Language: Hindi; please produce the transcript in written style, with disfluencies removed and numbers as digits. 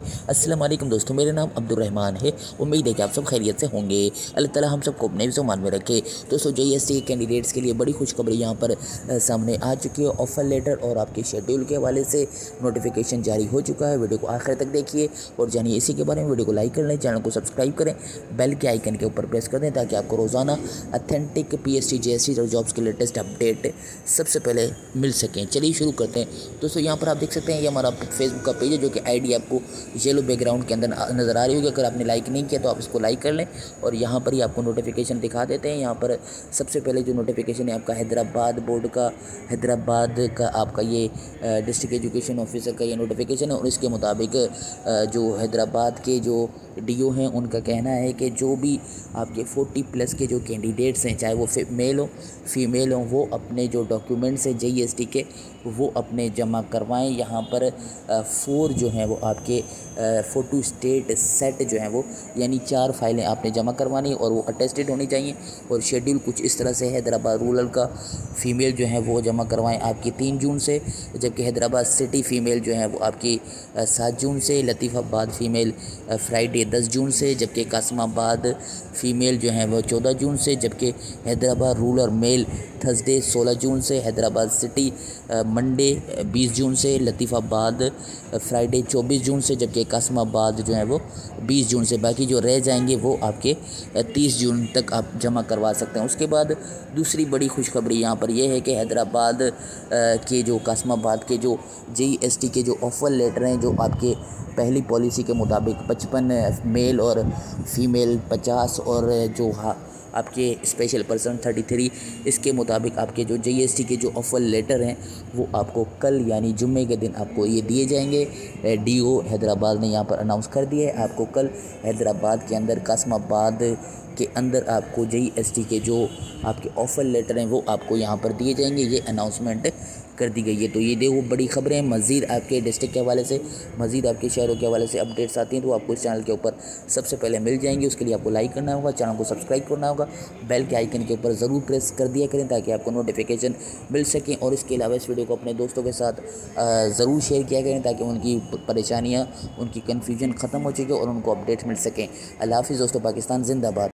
अस्सलाम वालेकुम दोस्तों, मेरा नाम अब्दुर्रहमान है। उम्मीद है कि आप सब खैरियत से होंगे। अल्लाह ताला हम सबको अपने ज़ुबान में रखे। दोस्तों, JST कैंडिडेट्स के लिए बड़ी खुशखबरी यहाँ पर सामने आ चुकी है। ऑफर लेटर और आपके शेड्यूल के हवाले से नोटिफिकेशन जारी हो चुका है। वीडियो को आखिर तक देखिए और जानिए इसी के बारे में। वीडियो को लाइक कर लें, चैनल को सब्सक्राइब करें, बेल के आइकन के ऊपर प्रेस कर दें ताकि आपको रोज़ाना अथेंटिक PST JST और जॉब्स के लेटेस्ट अपडेट सबसे पहले मिल सकें। चलिए शुरू करते हैं। दोस्तों, यहाँ पर आप देख सकते हैं ये हमारा फेसबुक का पेज है, जो कि ID आपको येलो बैकग्राउंड के अंदर नज़र आ रही होगी। अगर आपने लाइक नहीं किया तो आप इसको लाइक कर लें और यहाँ पर ही आपको नोटिफिकेशन दिखा देते हैं। यहाँ पर सबसे पहले जो नोटिफिकेशन है आपका हैदराबाद बोर्ड का, हैदराबाद का आपका ये डिस्ट्रिक्ट एजुकेशन ऑफिसर का ये नोटिफिकेशन है। और इसके मुताबिक जो हैदराबाद के जो DO हैं उनका कहना है कि जो भी आपके 40+ के जो कैंडिडेट्स हैं, चाहे वो मेल हो फीमेल हो, वो अपने जो डॉक्यूमेंट्स हैं JST के वो अपने जमा करवाएं। यहाँ पर 4 जो हैं वो आपके फ़ोटो स्टेट सेट जो हैं वो, यानी 4 फाइलें आपने जमा करवानी और वो अटेस्टेड होनी चाहिए। और शेड्यूल कुछ इस तरह से, हैदराबाद रूरल का फ़ीमेल जो है वो जमा करवाएं आपकी 3 जून से, जबकि हैदराबाद सिटी फ़ीमेल जो है वो आपकी 7 जून से, लतीफ़ाबाद फ़ीमेल फ्राइडे 10 जून से, जबकि कासमाबाद फ़ीमेल जो है वो 14 जून से, जबकि हैदराबाद रूरल मेल थर्सडे 16 जून से, हैदराबाद सिटी मंडे 20 जून से, लतीफ़ाबाद फ्राइडे 24 जून से, जबकि कासमाबाद जो है वो 20 जून से। बाकी जो रह जाएंगे वो आपके 30 जून तक आप जमा करवा सकते हैं। उसके बाद दूसरी बड़ी खुशखबरी यहाँ पर यह है कि हैदराबाद के जो कासमाबाद के जो JST के जो ऑफ़र लेटर हैं, जो आपके पहली पॉलिसी के मुताबिक 55 मेल और फीमेल 50 और जो आपके स्पेशल पर्सन 33, इसके मुताबिक आपके जो JST के जो ऑफ़र लेटर हैं वो आपको कल यानी जुम्मे के दिन आपको ये दिए जाएंगे। DO हैदराबाद ने यहाँ पर अनाउंस कर दिया है। आपको कल हैदराबाद के अंदर कासमाबाद के अंदर आपको JST के जो आपके ऑफ़र लेटर हैं वो आपको यहाँ पर दिए जाएंगे। ये अनाउंसमेंट कर दी गई है। तो ये देखो बड़ी खबरें। मज़ीद आपके डिस्ट्रिक्ट के हवाले से, मज़ीद आपके शहरों के हवाले से अपडेट्स आती हैं तो आपको इस चैनल के ऊपर सबसे पहले मिल जाएंगी। उसके लिए आपको लाइक करना होगा, चैनल को सब्सक्राइब करना होगा, बेल के आइकन के ऊपर ज़रूर प्रेस कर दिया करें ताकि आपको नोटिफिकेशन मिल सकें। और इसके अलावा इस वीडियो को अपने दोस्तों के साथ ज़रूर शेयर किया करें ताकि उनकी परेशानियाँ, उनकी कन्फ्यूजन ख़त्म हो सके और उनको अपडेट मिल सकें। अल्लाह हाफ़िज़ दोस्तों, पाकिस्तान ज़िंदाबाद।